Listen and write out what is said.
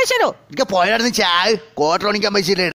കാശ് തരോ? എനിക്ക് പോയായിരുന്നു ചായ ക്വാർട്ടർ മണിക്കാൻ പൈസ